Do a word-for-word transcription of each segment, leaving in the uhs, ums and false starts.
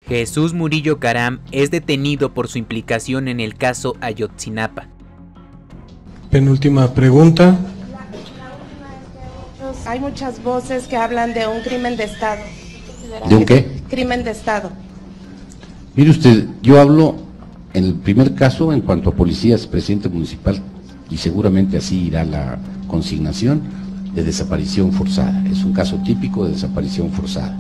Jesús Murillo Caram es detenido por su implicación en el caso Ayotzinapa. Penúltima pregunta. Hay muchas voces que hablan de un crimen de Estado. ¿De un qué? Crimen de Estado. Mire usted, yo hablo en el primer caso en cuanto a policías, presidente municipal, y seguramente así irá la consignación de desaparición forzada. Es un caso típico de desaparición forzada.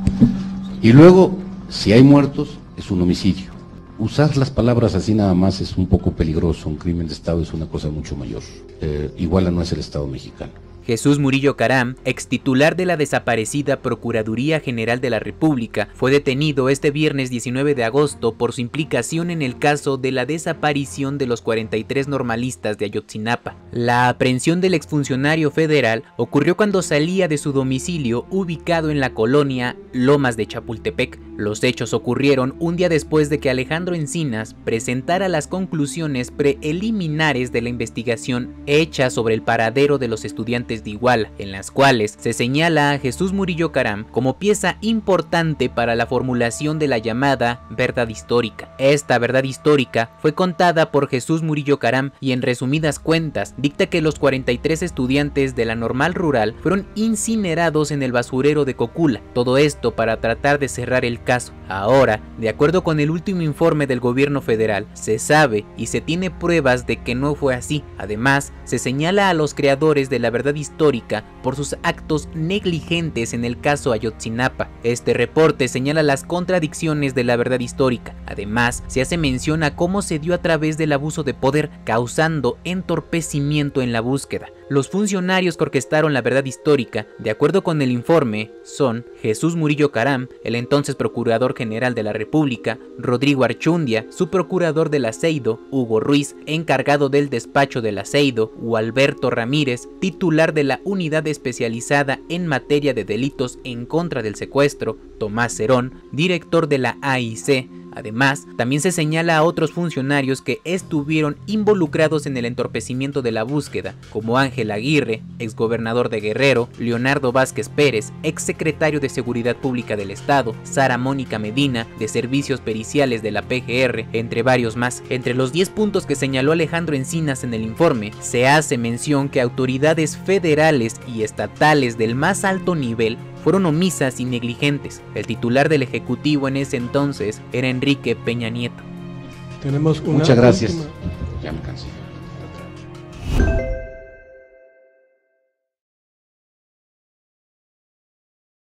Y luego, si hay muertos, es un homicidio. Usar las palabras así nada más es un poco peligroso. Un crimen de Estado es una cosa mucho mayor. Eh, Iguala no es el Estado mexicano. Jesús Murillo Caram, ex titular de la desaparecida Procuraduría General de la República, fue detenido este viernes diecinueve de agosto por su implicación en el caso de la desaparición de los cuarenta y tres normalistas de Ayotzinapa. La aprehensión del exfuncionario federal ocurrió cuando salía de su domicilio ubicado en la colonia Lomas de Chapultepec. Los hechos ocurrieron un día después de que Alejandro Encinas presentara las conclusiones preliminares de la investigación hecha sobre el paradero de los estudiantes de Iguala, en las cuales se señala a Jesús Murillo Caram como pieza importante para la formulación de la llamada verdad histórica. Esta verdad histórica fue contada por Jesús Murillo Caram y en resumidas cuentas dicta que los cuarenta y tres estudiantes de la Normal Rural fueron incinerados en el basurero de Cocula, todo esto para tratar de cerrar el caso. Ahora, de acuerdo con el último informe del gobierno federal, se sabe y se tiene pruebas de que no fue así. Además, se señala a los creadores de la verdad histórica por sus actos negligentes en el caso Ayotzinapa. Este reporte señala las contradicciones de la verdad histórica. Además, se hace mención a cómo se dio a través del abuso de poder, causando entorpecimiento en la búsqueda. Los funcionarios que orquestaron la verdad histórica, de acuerdo con el informe, son Jesús Murillo Caram, el entonces Procurador General de la República, Rodrigo Archundia, subprocurador del Aceido, Hugo Ruiz, encargado del despacho del Aceido, Gualberto Ramírez, titular de la Unidad Especializada en Materia de Delitos en contra del Secuestro, Tomás Cerón, director de la A I C. Además, también se señala a otros funcionarios que estuvieron involucrados en el entorpecimiento de la búsqueda, como Ángel Aguirre, exgobernador de Guerrero, Leonardo Vázquez Pérez, exsecretario de Seguridad Pública del Estado, Sara Mónica Medina, de Servicios Periciales de la P G R, entre varios más. Entre los diez puntos que señaló Alejandro Encinas en el informe, se hace mención que autoridades federales y estatales del más alto nivel fueron omisas y negligentes. El titular del Ejecutivo en ese entonces era Enrique Peña Nieto. Tenemos una Muchas gracias. última. Ya me cansé.